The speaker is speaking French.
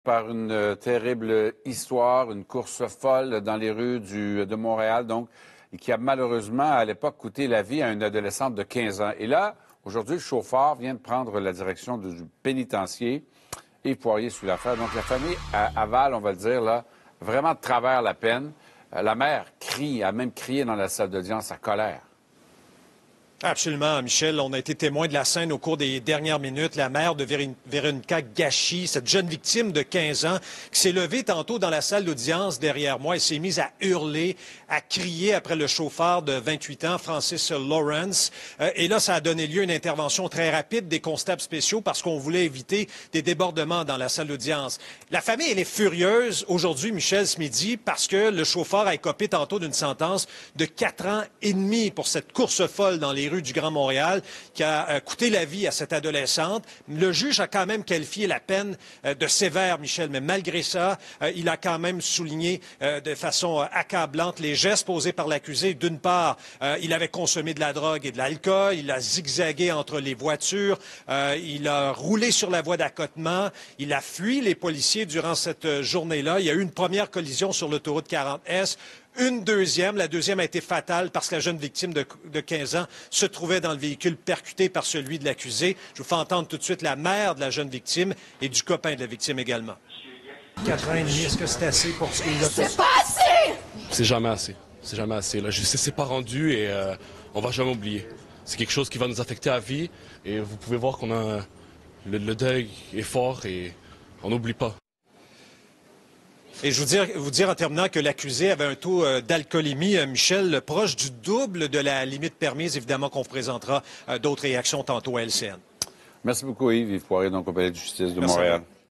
Par une terrible histoire, une course folle dans les rues de Montréal, donc, qui a malheureusement, à l'époque, coûté la vie à une adolescente de 15 ans. Et là, aujourd'hui, le chauffeur vient de prendre la direction du pénitencier. Yves Poirier suit l'affaire. Donc, la famille avale, on va le dire, là, vraiment de travers la peine. La mère crie, a même crié dans la salle d'audience sa colère. Absolument, Michel. On a été témoin de la scène au cours des dernières minutes. La mère de Véronica Gachy, cette jeune victime de 15 ans, qui s'est levée tantôt dans la salle d'audience derrière moi et s'est mise à hurler, à crier après le chauffeur de 28 ans, Francis Lawrence. Et là, ça a donné lieu à une intervention très rapide des constables spéciaux parce qu'on voulait éviter des débordements dans la salle d'audience. La famille, elle est furieuse aujourd'hui, Michel, ce midi, parce que le chauffeur a écopé tantôt d'une sentence de 4 ans et demi pour cette course folle dans les rues du Grand Montréal qui a coûté la vie à cette adolescente. Le juge a quand même qualifié la peine de sévère, Michel, mais malgré ça, il a quand même souligné de façon accablante les gestes posés par l'accusé. D'une part, il avait consommé de la drogue et de l'alcool, il a zigzagué entre les voitures, il a roulé sur la voie d'accotement, il a fui les policiers durant cette journée-là. Il y a eu une première collision sur l'autoroute 40S. Une deuxième. La deuxième a été fatale parce que la jeune victime de 15 ans se trouvait dans le véhicule percuté par celui de l'accusé. Je vous fais entendre tout de suite la mère de la jeune victime et du copain de la victime également. 4 ans et demi, est-ce que c'est assez pour ce qu'il a fait? C'est pas assez! C'est jamais assez. C'est jamais assez. Là, je sais, c'est pas rendu et on va jamais oublier. C'est quelque chose qui va nous affecter à vie et vous pouvez voir qu'on a le deuil est fort et on n'oublie pas. Et je vous dire en terminant que l'accusé avait un taux d'alcoolémie, Michel, proche du double de la limite permise. Évidemment qu'on vous présentera d'autres réactions tantôt à LCN. Merci beaucoup, Yves Poirier, donc au Palais de justice de Merci. Montréal.